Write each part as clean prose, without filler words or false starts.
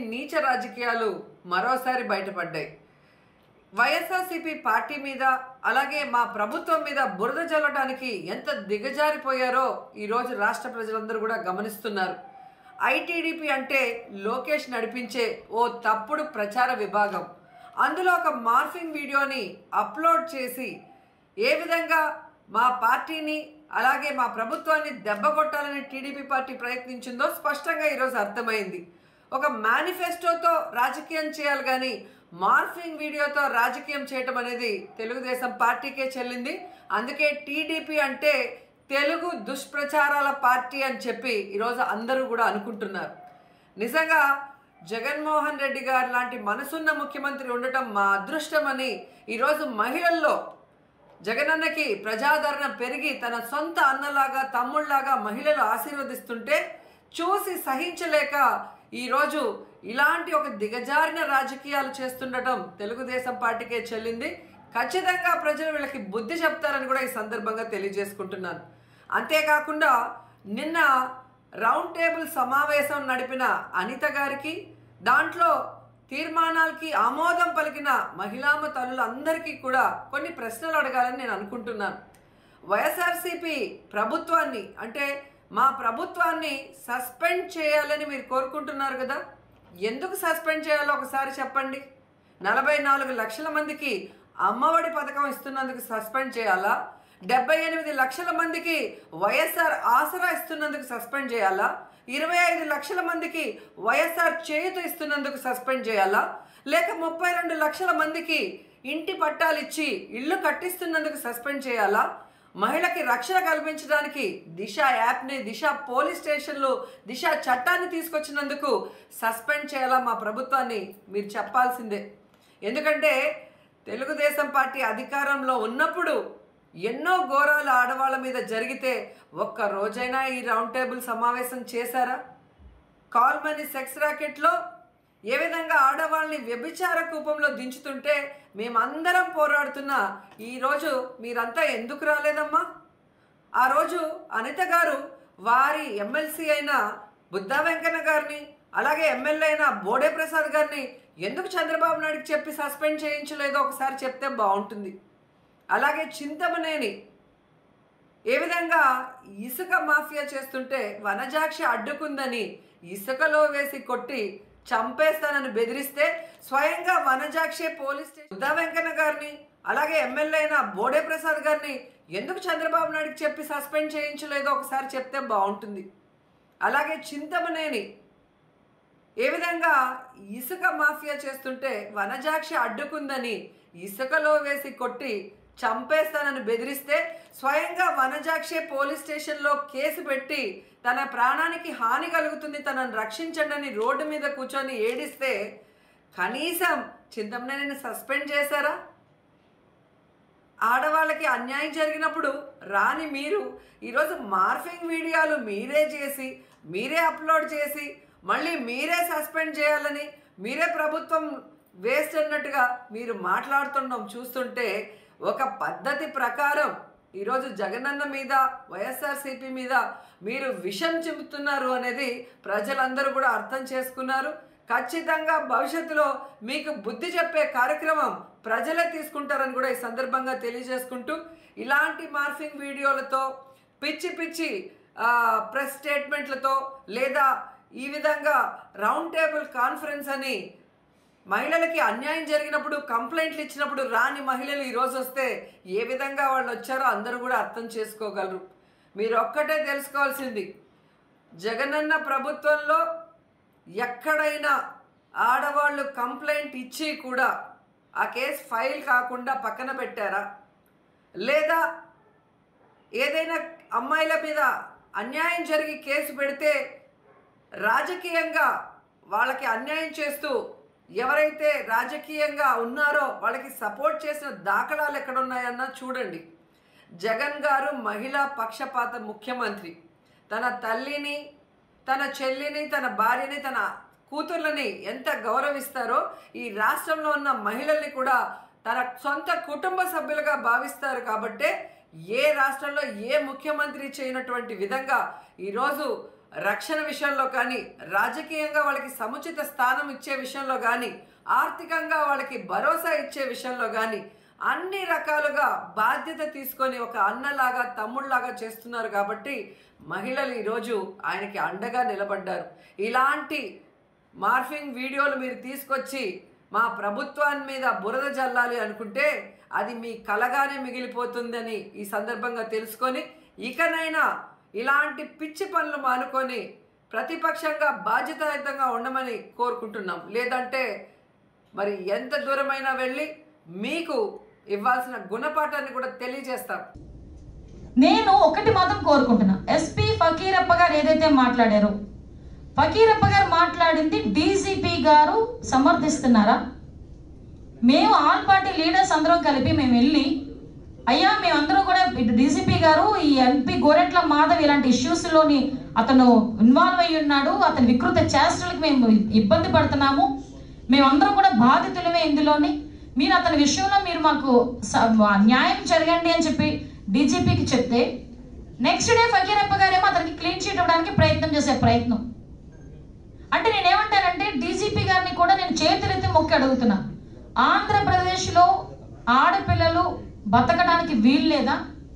నీచ రాజకీయాలు మరోసారి బయటపడ్డాయి. వైఎస్ఆర్సీపీ పార్టీ మీద అలాగే మా ప్రభుత్వం మీద బురద జల్లడానికి ఎంత దిగజారిపోయారో ఈరోజు రాష్ట్ర ప్రజలందరూ కూడా గమనిస్తున్నారు. ఐటీడీపీ అంటే లోకేష్ నడిపించే ఓ తప్పుడు ప్రచార విభాగం. అందులో ఒక మార్ఫింగ్ వీడియోని అప్లోడ్ చేసి ఏ విధంగా మా పార్టీని అలాగే మా ప్రభుత్వాన్ని దెబ్బకొట్టాలని టీడీపీ పార్టీ ప్రయత్నించిందో స్పష్టంగా ఈరోజు అర్థమైంది. ఒక మేనిఫెస్టోతో రాజకీయం చేయాలి కానీ మార్ఫింగ్ వీడియోతో రాజకీయం చేయటం అనేది తెలుగుదేశం పార్టీకే చెల్లింది. అందుకే టీడీపీ అంటే తెలుగు దుష్ప్రచారాల పార్టీ అని చెప్పి ఈరోజు అందరూ కూడా అనుకుంటున్నారు. నిజంగా జగన్మోహన్ రెడ్డి గారు లాంటి మనసున్న ముఖ్యమంత్రి ఉండటం మా అదృష్టమని ఈరోజు మహిళల్లో జగనన్నకి ప్రజాదరణ పెరిగి తన సొంత అన్నలాగా తమ్ముళ్లాగా మహిళలు ఆశీర్వదిస్తుంటే చూసి సహించలేక ఈరోజు ఇలాంటి ఒక దిగజారిన రాజకీయాలు చేస్తుండటం తెలుగుదేశం పార్టీకే చెల్లింది. ఖచ్చితంగా ప్రజలు వీళ్ళకి బుద్ధి చెప్తారని కూడా ఈ సందర్భంగా తెలియజేసుకుంటున్నాను. అంతేకాకుండా నిన్న రౌండ్ టేబుల్ సమావేశం నడిపిన అనిత గారికి, దాంట్లో తీర్మానాలకి ఆమోదం పలికిన మహిళామ తల్లులందరికీ కూడా కొన్ని ప్రశ్నలు అడగాలని నేను అనుకుంటున్నాను. వైఎస్ఆర్సీపీ ప్రభుత్వాన్ని అంటే మా ప్రభుత్వాన్ని సస్పెండ్ చేయాలని మీరు కోరుకుంటున్నారు కదా, ఎందుకు సస్పెండ్ చేయాలో ఒకసారి చెప్పండి. 44 లక్షల మందికి అమ్మఒడి పథకం ఇస్తున్నందుకు సస్పెండ్ చేయాలా? 78 లక్షల మందికి వైఎస్ఆర్ ఆసరా ఇస్తున్నందుకు సస్పెండ్ చేయాలా? 25 లక్షల మందికి వైఎస్ఆర్ చేయూత ఇస్తున్నందుకు సస్పెండ్ చేయాలా? లేక 32 లక్షల మందికి ఇంటి పట్టాలు ఇచ్చి ఇల్లు కట్టిస్తున్నందుకు సస్పెండ్ చేయాలా? మహిళకి రక్షణ కల్పించడానికి దిశ యాప్ని, దిశ పోలీస్ స్టేషన్లు, దిశ చట్టాన్ని తీసుకొచ్చినందుకు సస్పెండ్ చేయాలా మా ప్రభుత్వాన్ని? మీరు చెప్పాల్సిందే. ఎందుకంటే తెలుగుదేశం పార్టీ అధికారంలో ఉన్నప్పుడు ఎన్నో ఘోరాలు ఆడవాళ్ళ మీద జరిగితే ఒక్క రోజైనా ఈ రౌండ్ టేబుల్ సమావేశం చేశారా? కాల్మనీ సెక్స్ ర్యాకెట్లో ఏ విధంగా ఆడవాళ్ళని వ్యభిచార కూపంలో దించుతుంటే మేమందరం పోరాడుతున్నా ఈరోజు మీరంతా ఎందుకు రాలేదమ్మా? ఆ రోజు అనిత గారు వారి ఎమ్మెల్సీ అయిన బుద్ధా వెంకన్న గారిని అలాగే ఎమ్మెల్యే అయిన బోడే ప్రసాద్ గారిని ఎందుకు చంద్రబాబు నాయుడుకి చెప్పి సస్పెండ్ చేయించలేదో ఒకసారి చెప్తే బాగుంటుంది. అలాగే చింతమనేని ఏ విధంగా ఇసుక మాఫియా చేస్తుంటే వనజాక్షి అడ్డుకుందని ఇసుకలో వేసి కొట్టి చంపేస్తానని బెదిరిస్తే స్వయంగా వనజాక్షి పోలీస్ స్టేషన్ బుద్ధా వెంకన్న గారిని అలాగే ఎమ్మెల్యే అయిన బోడే ప్రసాద్ గారిని ఎందుకు చంద్రబాబు నాయుడుకి చెప్పి సస్పెండ్ చేయించలేదో ఒకసారి చెప్తే బాగుంటుంది. అలాగే చింతమనేని ఏ విధంగా ఇసుక మాఫియా చేస్తుంటే వనజాక్షి అడ్డుకుందని ఇసుకలో వేసి కొట్టి చంపేస్తానని బెదిరిస్తే స్వయంగా వనజాక్షి పోలీస్ స్టేషన్లో కేసు పెట్టి తన ప్రాణానికి హాని కలుగుతుంది, తనను రక్షించండి అని రోడ్డు మీద కూర్చొని ఏడిస్తే కనీసం చింతమనేనిని సస్పెండ్ చేశారా? ఆడవాళ్ళకి అన్యాయం జరిగినప్పుడు రాని మీరు ఈరోజు మార్ఫింగ్ వీడియోలు మీరే చేసి మీరే అప్లోడ్ చేసి మళ్ళీ మీరే సస్పెండ్ చేయాలని మీరే ప్రభుత్వం వేస్ట్ అన్నట్టుగా మీరు మాట్లాడుతుండడం చూస్తుంటే ఒక పద్ధతి ప్రకారం ఈరోజు జగనన్న మీద వైఎస్ఆర్సీపీ మీద మీరు విషం చెబుతున్నారు అనేది ప్రజలందరూ కూడా అర్థం చేసుకున్నారు. ఖచ్చితంగా భవిష్యత్తులో మీకు బుద్ధి చెప్పే కార్యక్రమం ప్రజలే తీసుకుంటారని కూడా ఈ సందర్భంగా తెలియజేసుకుంటూ ఇలాంటి మార్ఫింగ్ వీడియోలతో పిచ్చి పిచ్చి ప్రెస్ స్టేట్మెంట్లతో లేదా ఈ విధంగా రౌండ్ టేబుల్ కాన్ఫరెన్స్ అని మహిళలకి అన్యాయం జరిగినప్పుడు కంప్లైంట్లు ఇచ్చినప్పుడు రాని మహిళలు ఈరోజు వస్తే ఏ విధంగా వాళ్ళు వచ్చారో అందరూ కూడా అర్థం చేసుకోగలరు. మీరు ఒక్కటే తెలుసుకోవాల్సింది, జగనన్న ప్రభుత్వంలో ఎక్కడైనా ఆడవాళ్ళు కంప్లైంట్ ఇచ్చి కూడా ఆ కేసు ఫైల్ కాకుండా పక్కన పెట్టారా? లేదా ఏదైనా అమ్మాయిల మీద అన్యాయం జరిగి కేసు పెడితే రాజకీయంగా వాళ్ళకి అన్యాయం చేస్తూ ఎవరైతే రాజకీయంగా ఉన్నారో వాళ్ళకి సపోర్ట్ చేసిన దాఖలాలు ఎక్కడున్నాయన్నా చూడండి. జగన్ గారు మహిళా పక్షపాత ముఖ్యమంత్రి. తన తల్లిని, తన చెల్లిని, తన భార్యని, తన కూతుర్లని ఎంత గౌరవిస్తారో ఈ రాష్ట్రంలో ఉన్న మహిళల్ని కూడా తన సొంత కుటుంబ సభ్యులుగా భావిస్తారు. కాబట్టే ఏ రాష్ట్రంలో ఏ ముఖ్యమంత్రి చేయనటువంటి విధంగా ఈరోజు రక్షణ విషయంలో కానీ, రాజకీయంగా వాళ్ళకి సముచిత స్థానం ఇచ్చే విషయంలో కానీ, ఆర్థికంగా వాళ్ళకి భరోసా ఇచ్చే విషయంలో కానీ అన్ని రకాలుగా బాధ్యత తీసుకొని ఒక అన్నలాగా తమ్ముళ్లాగా చేస్తున్నారు. కాబట్టి మహిళలు ఈరోజు ఆయనకి అండగా నిలబడ్డారు. ఇలాంటి మార్ఫింగ్ వీడియోలు మీరు తీసుకొచ్చి మా ప్రభుత్వాన్ని మీద బురద జల్లాలి అనుకుంటే అది మీ కలగానే మిగిలిపోతుందని ఈ సందర్భంగా తెలుసుకొని ఇకనైనా ఇలాంటి పిచ్చి పనులు మానుకొని ప్రతిపక్షంగా బాధ్యతాయుతంగా ఉండమని కోరుకుంటున్నాం. లేదంటే మరి ఎంత దూరమైనా వెళ్ళి మీకు ఇవ్వాల్సిన గుణపాఠాన్ని కూడా తెలియజేస్తాం. నేను ఒకటి మాత్రం కోరుకుంటున్నా, ఎస్పీ ఫకీరప్ప గారు ఏదైతే మాట్లాడారో, ఫకీరప్ప గారు మాట్లాడింది డీజీపీ గారు సమర్థిస్తున్నారా? మేము ఆల్ పార్టీ లీడర్స్ అందరం కలిపి మేము వెళ్ళి, అయ్యా మేమందరం కూడా డీజీపీ గారు ఈ ఎంపీ గోరెట్ల మాధవ్ ఇలాంటి ఇష్యూస్లోని అతను ఇన్వాల్వ్ అయ్యి ఉన్నాడు, అతని వికృత చేష్టలకు మేము ఇబ్బంది పడుతున్నాము, మేమందరం కూడా బాధితులమే ఇందులోని, మీరు అతని విషయంలో మీరు మాకు న్యాయం జరగండి అని చెప్పి డీజీపీకి చెప్తే నెక్స్ట్ డే ఫకీరప్ప గారేమో అతనికి క్లీన్ చీట్ ఇవ్వడానికి ప్రయత్నం చేసే ప్రయత్నం. అంటే నేనేమంటానంటే డీజీపీ గారిని కూడా నేను చేతులెత్తి మొక్కి అడుగుతున్నా, ఆంధ్రప్రదేశ్లో ఆడపిల్లలు బతకడానికి వీలు లేదా?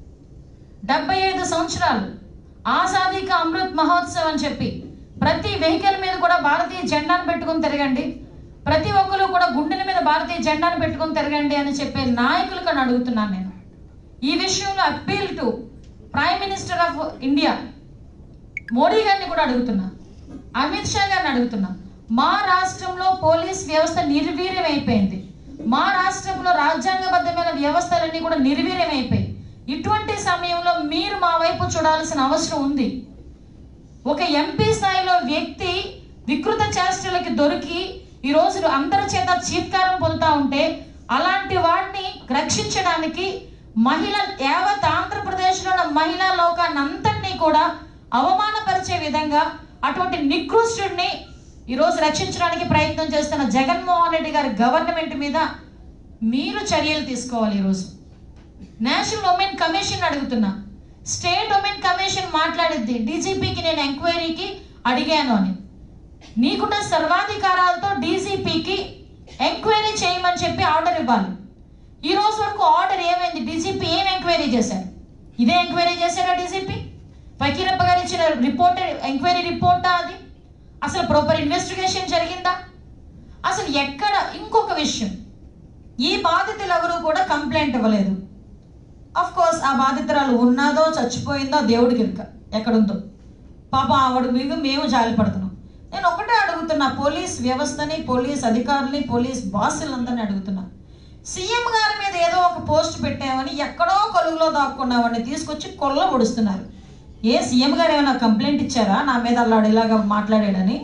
75 సంవత్సరాలు ఆజాదీ కా అమృత్ మహోత్సవ్ అని చెప్పి ప్రతి వెహికల్ మీద కూడా భారతీయ జెండాను పెట్టుకుని తిరగండి, ప్రతి ఒక్కరు కూడా గుండెల మీద భారతీయ జెండాను పెట్టుకుని తిరగండి అని చెప్పే నాయకులకు అని అడుగుతున్నాను నేను. ఈ విషయంలో appeal to prime minister of India Modi గారిని కూడా అడుగుతున్నా, అమిత్ షా గారిని అడుగుతున్నా. మా రాష్ట్రంలో పోలీస్ వ్యవస్థ నిర్వీర్యం అయిపోయింది, మా రాష్ట్రంలో రాజ్యాంగబద్ధమైన వ్యవస్థలన్నీ కూడా నిర్వీర్యం అయిపోయి, ఇటువంటి సమయంలో మీరు మా వైపు చూడాల్సిన అవసరం ఉంది. ఒక ఎంపీ స్థాయిలో వ్యక్తి వికృత చేష్టలకి దొరికి ఈరోజు అందరి చేత చీత్కారం పొందుతూ ఉంటే అలాంటి వాడిని రక్షించడానికి యావత్ ఆంధ్రప్రదేశ్లో ఉన్న మహిళా లోకాన్ని అంతటినీ కూడా అవమానపరిచే విధంగా అటువంటి నికృష్టుడిని ఈరోజు రక్షించడానికి ప్రయత్నం చేస్తున్న జగన్మోహన్ రెడ్డి గారి గవర్నమెంట్ మీద మీరు చర్యలు తీసుకోవాలి. ఈరోజు నేషనల్ ఉమెన్ కమిషన్ అడుగుతున్నా, స్టేట్ ఉమెన్ కమిషన్ మాట్లాడిద్ది డీజీపీకి నేను ఎంక్వైరీకి అడిగాను అని, నీకున్న సర్వాధికారాలతో డీజీపీకి ఎంక్వైరీ చేయమని చెప్పి ఆర్డర్ ఇవ్వాలి. ఈ రోజు వరకు ఆర్డర్ ఏమైంది? డీజీపీ ఏం ఎంక్వైరీ చేశారు? ఇదే ఎంక్వైరీ చేశారా డీజీపీ? ఫకీరప్ప గారు ఇచ్చిన రిపోర్ట్ ఎంక్వైరీ రిపోర్టా అది? అసలు ప్రాపర్ ఇన్వెస్టిగేషన్ జరిగిందా? అసలు ఎక్కడ? ఇంకొక విషయం, ఈ బాధితులు ఎవరు కూడా కంప్లైంట్ ఇవ్వలేదు. అఫ్ కోర్స్ ఆ బాధితురాలు ఉన్నాదో చచ్చిపోయిందో దేవుడికి ఇరుక ఎక్కడుందో, పాప ఆవిడ మీద మేము జాలి పడుతున్నాం. నేను ఒకటే అడుగుతున్నా, పోలీస్ వ్యవస్థని, పోలీస్ అధికారులని, పోలీస్ బాసులందరినీ అడుగుతున్నా, సీఎం గారి మీద ఏదో ఒక పోస్ట్ పెట్టామని ఎక్కడో కొలుగులో దాక్కున్నామని తీసుకొచ్చి కొల్ల పొడుస్తున్నారు. ఏ సీఎం గారు ఏమైనా కంప్లైంట్ ఇచ్చారా నా మీద అల్లాడు ఇలాగా మాట్లాడాడని?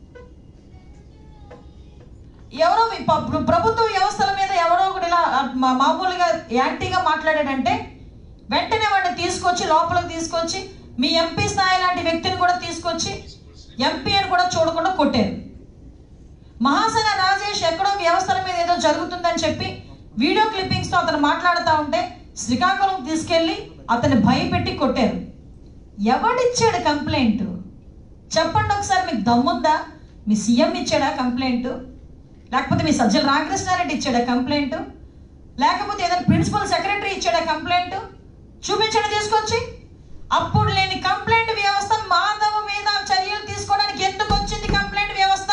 ఎవరో ప్రభుత్వ వ్యవస్థల మీద ఎవరో ఒకటి ఇలా మామూలుగా యాంటీగా మాట్లాడాడంటే వెంటనే వాడిని తీసుకొచ్చి లోపలికి తీసుకొచ్చి మీ ఎంపీ స్థాయి లాంటి వ్యక్తిని కూడా తీసుకొచ్చి ఎంపీ అని కూడా చూడకుండా కొట్టారు. మహాసన రాజేష్ ఎక్కడో వ్యవస్థల మీద ఏదో జరుగుతుందని చెప్పి వీడియో క్లిప్పింగ్స్తో అతను మాట్లాడుతూ ఉంటే శ్రీకాకుళం తీసుకెళ్ళి అతన్ని భయపెట్టి కొట్టారు. ఎవడిచ్చాడు కంప్లైంట్? చెప్పండి ఒకసారి, మీకు దమ్ముందా? మీ సీఎం ఇచ్చాడా కంప్లైంట్? లేకపోతే మీ సజ్జల రామకృష్ణారెడ్డి ఇచ్చాడా కంప్లైంట్? లేకపోతే ఏదైనా ప్రిన్సిపల్ సెక్రటరీ ఇచ్చాడా కంప్లైంట్? చూపించండి తీసుకొచ్చి. అప్పుడు లేని కంప్లైంట్ వ్యవస్థ మాధవ్ మీద చర్యలు తీసుకోవడానికి ఎందుకు వచ్చింది కంప్లైంట్ వ్యవస్థ?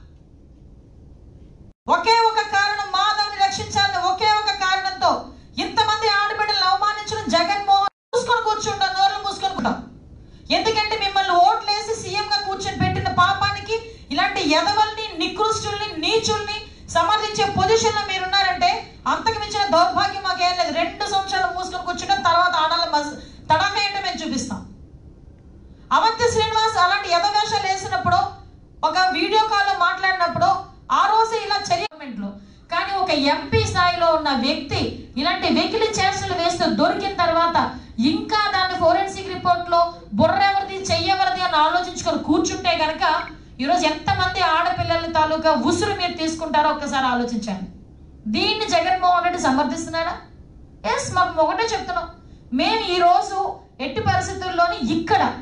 ఒకే ఒక కారణం, మాధవ్ని రక్షించాలని ఒకే ఒక కారణంతో ఇంతమంది ఆడబిడ్డలను అవమానించడం జగన్మోహన్ మూసుకొని కూర్చుంటాం, నోర్లు మూసుకొని ఉంటాం. ఎందుకంటే మిమ్మల్ని ఓట్లేసి సీఎంగా కూర్చొని పెట్టిన పాపానికి ఇలాంటి ఎదవల్ని, నికృష్టుల్ని, నీచుల్ని సమర్థించే పొజిషన్లో మీరున్నారంటే అంతకు మించిన దౌర్భాగ్యం మాకేం లేదు. 2 సంవత్సరాలు మూసుకొని కూర్చుంటే తర్వాత ఆడాల తడాక ఏంటో మేము చూపిస్తాం. అవంతి శ్రీనివాస్ అలాంటి ఎదవేషాలు వేసినప్పుడు, ఒక వీడియో కాల్లో మాట్లాడినప్పుడు ఆ రోజు ఇలా చర్యలో, కానీ ఒక ఎంపీ స్థాయిలో ఉన్న వ్యక్తి ఇలాంటి వెకిలి చేష్టలు వేస్తూ దొరికిన తర్వాత ఇంకా దాన్ని ఫోరెన్సిక్ రిపోర్ట్లో బుర్రెవరిది చెయ్యవరిది అని ఆలోచించుకొని కూర్చుంటే కనుక ఈరోజు ఎంతమంది ఆడపిల్లల తాలూకా ఉసురు మీరు తీసుకుంటారో ఒక్కసారి ఆలోచించండి. దీన్ని జగన్మోహన్ రెడ్డి సమర్థిస్తున్నాడా? ఎస్, మాకు ఒకటే చెప్తున్నాం, మేము ఈరోజు ఎట్టి పరిస్థితుల్లోని ఇక్కడ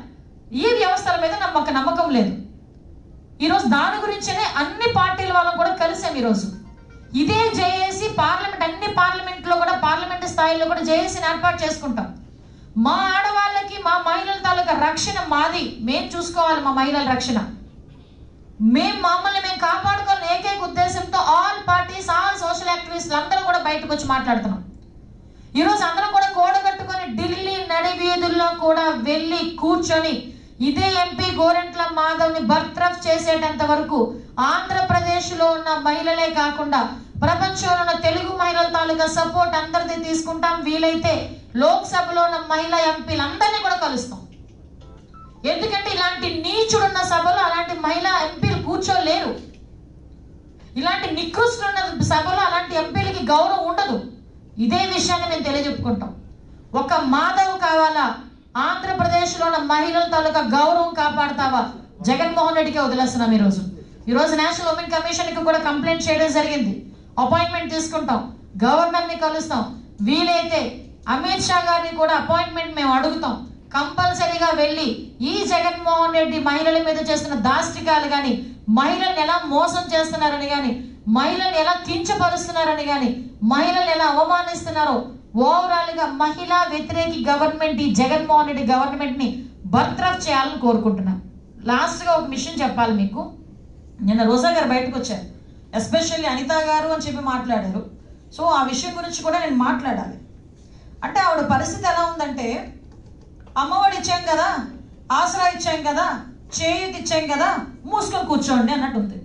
ఈ వ్యవస్థల మీద నమ్మకం లేదు. ఈరోజు దాని గురించనే అన్ని పార్టీల వాళ్ళం కూడా కలిసాం. ఈరోజు ఇదే జేఏసీ పార్లమెంట్, అన్ని పార్లమెంట్లో కూడా, పార్లమెంట్ స్థాయిలో కూడా జేఏసీని ఏర్పాటు చేసుకుంటాం. మా ఆడవాళ్ళకి, మా మహిళల తాలూకా రక్షణ మాది, మేము చూసుకోవాలి. మా మహిళల రక్షణ మమ్మల్ని మేము కాపాడుకోవాలని ఏకైక ఉద్దేశంతో ఆల్ పార్టీస్, ఆల్ సోషల్ యాక్టివిస్టులు అందరూ కూడా బయటకు వచ్చి మాట్లాడుతున్నాం. ఈరోజు అందరం కూడా కూడగట్టుకొని ఢిల్లీ నడి వీధుల్లో కూడా వెళ్ళి కూర్చొని ఇదే ఎంపీ గోరెంట్ల మాధవ్ని బర్తరఫ్ చేసేటంత వరకు ఆంధ్రప్రదేశ్లో ఉన్న మహిళలే కాకుండా ప్రపంచంలో ఉన్న తెలుగు మహిళల తాలూకా సపోర్ట్ అందరిది తీసుకుంటాం. వీలైతే లోక్సభలో ఉన్న మహిళా ఎంపీలందరినీ కూడా కలుస్తాం. ఎందుకంటే ఇలాంటి నీచుడున్న సభలో అలాంటి మహిళా ఎంపీలు కూర్చోలేరు. ఇలాంటి నికృష్టున్న సభలో అలాంటి ఎంపీలకి గౌరవం ఉండదు. ఇదే విషయాన్ని మేము తెలియజెప్పుకుంటాం. ఒక మాధవ్ కావాలా? ఆంధ్రప్రదేశ్లో ఉన్న మహిళల తాలూకా గౌరవం కాపాడుతావా? జగన్మోహన్ రెడ్డికి వదిలేస్తున్నాం. ఈరోజు నేషనల్ ఉమెన్ కమిషన్కి కూడా కంప్లైంట్ చేయడం జరిగింది. అపాయింట్మెంట్ తీసుకుంటాం, గవర్నర్ని కలుస్తాం. వీలైతే అమిత్ షా గారిని కూడా అపాయింట్మెంట్ మేము అడుగుతాం. కంపల్సరీగా వెళ్ళి ఈ జగన్మోహన్ రెడ్డి మహిళల మీద చేస్తున్న దాష్టికాలు కానీ, మహిళల్ని ఎలా మోసం చేస్తున్నారని కానీ, మహిళల్ని ఎలా కించపరుస్తున్నారని కానీ, మహిళల్ని ఎలా అవమానిస్తున్నారో ఓవరాల్ గా మహిళా వ్యతిరేకి గవర్నమెంట్, ఈ జగన్మోహన్ రెడ్డి గవర్నమెంట్ ని బర్తరఫ్ చేయాలని కోరుకుంటున్నాం. లాస్ట్ గా ఒక విషయం చెప్పాలి మీకు. నిన్న రోజా గారు బయటకు వచ్చారు, ఎస్పెషల్లీ అనిత గారు అని చెప్పి మాట్లాడారు. సో ఆ విషయం గురించి కూడా నేను మాట్లాడాలి. అంటే ఆవిడ పరిస్థితి ఎలా ఉందంటే, అమ్మఒడి ఇచ్చాం కదా, ఆసరా ఇచ్చాం కదా, చేయూతి ఇచ్చాం కదా, మూసుకొని కూర్చోండి అన్నట్టు ఉంది.